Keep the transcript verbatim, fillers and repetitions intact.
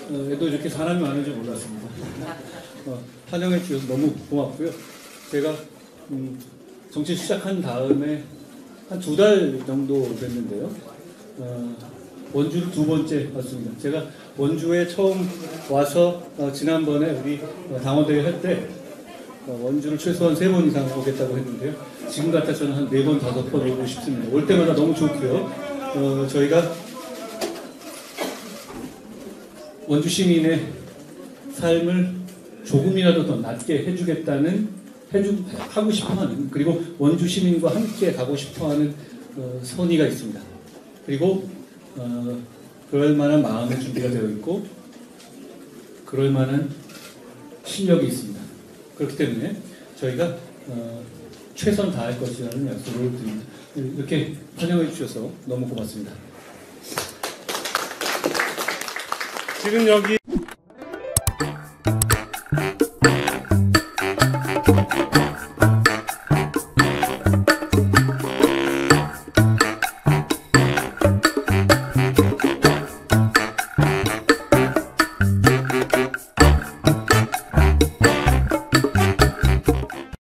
에도 이렇게 사람이 많은 줄 몰랐습니다. 어, 환영해 주셔서 너무 고맙고요. 제가 음, 정치 시작한 다음에 한 두 달 정도 됐는데요. 어, 원주를 두 번째 왔습니다. 제가 원주에 처음 와서 어, 지난번에 우리 당원대회 할 때 어, 원주를 최소한 세 번 이상 오겠다고 했는데요. 지금 같아서는 한 네 번, 다섯 번 오고 싶습니다. 올 때마다 너무 좋고요. 어, 저희가 원주 시민의 삶을 조금이라도 더 낫게 해주겠다는, 해주, 하고 싶어하는, 그리고 원주 시민과 함께 가고 싶어하는 어, 선의가 있습니다. 그리고 어, 그럴 만한 마음의 준비가 되어 있고, 그럴 만한 실력이 있습니다. 그렇기 때문에 저희가 어, 최선 다할 것이라는 약속을 드립니다. 이렇게 환영해 주셔서 너무 고맙습니다. 지금 여기